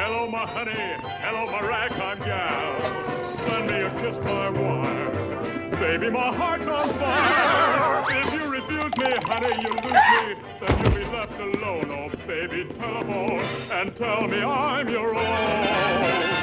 Hello, my honey. Hello, my ragtime gal. Send me a kiss by wire. Baby, my heart's on fire. If you refuse me, honey, you lose me. Then you'll be left alone. Oh, baby, telephone and tell me I'm your own.